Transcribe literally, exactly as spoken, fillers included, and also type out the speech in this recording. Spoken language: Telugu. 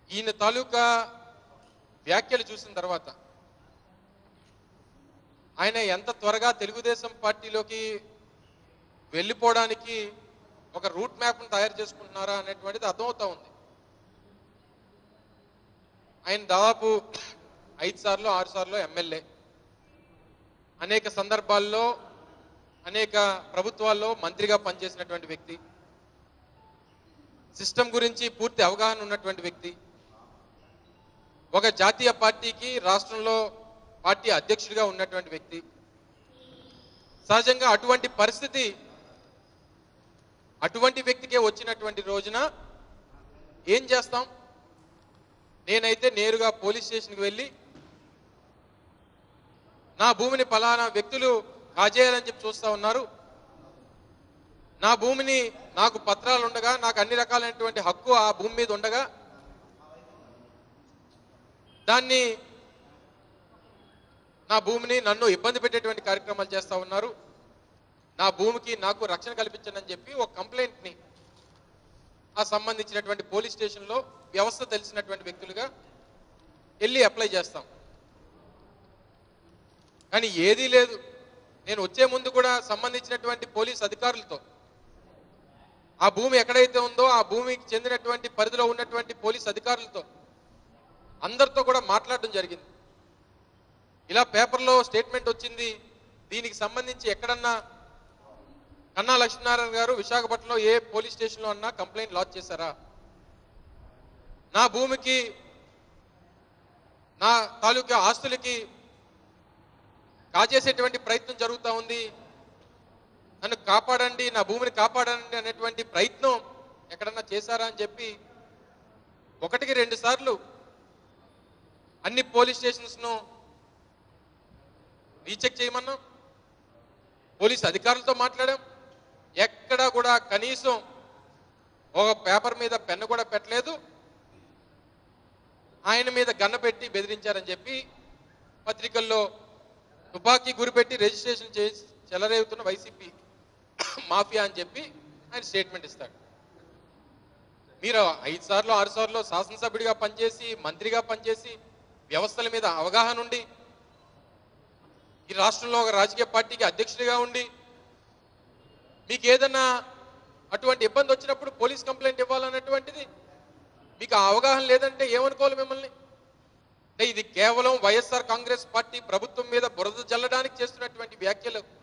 ఈయన తాలూకా వ్యాఖ్యలు చూసిన తర్వాత ఆయన ఎంత త్వరగా తెలుగుదేశం పార్టీలోకి వెళ్ళిపోవడానికి ఒక రూట్ మ్యాప్ను తయారు చేసుకుంటున్నారా అనేటువంటిది అర్థమవుతా ఉంది. ఆయన దాదాపు ఐదు సార్లు ఆరు సార్లు ఎమ్మెల్యే, అనేక సందర్భాల్లో అనేక ప్రభుత్వాల్లో మంత్రిగా పనిచేసినటువంటి వ్యక్తి, సిస్టమ్ గురించి పూర్తి అవగాహన ఉన్నటువంటి వ్యక్తి, ఒక జాతీయ పార్టీకి రాష్ట్రంలో పార్టీ అధ్యక్షుడిగా ఉన్నటువంటి వ్యక్తి. సహజంగా అటువంటి పరిస్థితి అటువంటి వ్యక్తికే వచ్చినటువంటి రోజున ఏం చేస్తాం? నేనైతే నేరుగా పోలీస్ స్టేషన్కి వెళ్ళి నా భూమిని ఫలానా వ్యక్తులు కాజేయాలని చెప్పి చూస్తా ఉన్నారు, నా భూమిని నాకు పత్రాలు ఉండగా, నాకు అన్ని రకాలైనటువంటి హక్కు ఆ భూమి మీద ఉండగా దాన్ని నా భూమిని నన్ను ఇబ్బంది పెట్టేటువంటి కార్యక్రమాలు చేస్తా ఉన్నారు, నా భూమికి నాకు రక్షణ కల్పించండి అని చెప్పి ఒక కంప్లైంట్ని ఆ సంబంధించినటువంటి పోలీస్ స్టేషన్లో వ్యవస్థ తెలిసినటువంటి వ్యక్తులుగా వెళ్ళి అప్లై చేస్తాం. కానీ ఏదీ లేదు. నేను వచ్చే ముందు కూడా సంబంధించినటువంటి పోలీస్ అధికారులతో, ఆ భూమి ఎక్కడైతే ఉందో ఆ భూమికి చెందినటువంటి పరిధిలో ఉన్నటువంటి పోలీస్ అధికారులతో అందరితో కూడా మాట్లాడడం జరిగింది. ఇలా పేపర్లో స్టేట్మెంట్ వచ్చింది, దీనికి సంబంధించి ఎక్కడన్నా కన్నా లక్ష్మీనారాయణ గారు విశాఖపట్నంలో ఏ పోలీస్ స్టేషన్లో అన్నా కంప్లైంట్ లాడ్జ్ చేశారా? నా భూమికి నా తాలూకా ఆస్తులకి కాజేసేటువంటి ప్రయత్నం జరుగుతూ ఉంది, నన్ను కాపాడండి, నా భూమిని కాపాడండి అనేటువంటి ప్రయత్నం ఎక్కడన్నా చేశారా అని చెప్పి ఒకటికి రెండు సార్లు అన్ని పోలీస్ స్టేషన్స్ను రీచెక్ చేయమన్నాం, పోలీస్ అధికారులతో మాట్లాడాం. ఎక్కడా కూడా కనీసం ఒక పేపర్ మీద పెన్ను కూడా పెట్టలేదు, ఆయన మీద గన్న పెట్టి బెదిరించారని చెప్పి పత్రికల్లో తుపాకీ గురిపెట్టి రిజిస్ట్రేషన్ చేసి చెలరేగుతున్న వైసీపీ మాఫియా అని చెప్పి ఆయన స్టేట్మెంట్ ఇస్తాడు. మీరు ఐదు సార్లు ఆరు సార్లు శాసనసభ్యుడిగా పనిచేసి, మంత్రిగా పనిచేసి, వ్యవస్థల మీద అవగాహన ఉండి, ఈ రాష్ట్రంలో ఒక రాజకీయ పార్టీకి అధ్యక్షుడిగా ఉండి, మీకు ఏదన్నా అటువంటి ఇబ్బంది వచ్చినప్పుడు పోలీస్ కంప్లైంట్ ఇవ్వాలన్నటువంటిది మీకు ఆ అవగాహన లేదంటే ఏమనుకోవాలి మిమ్మల్ని? అంటే ఇది కేవలం వైఎస్ఆర్ కాంగ్రెస్ పార్టీ ప్రభుత్వం మీద బురద జల్లడానికి చేస్తున్నటువంటి వ్యాఖ్యలు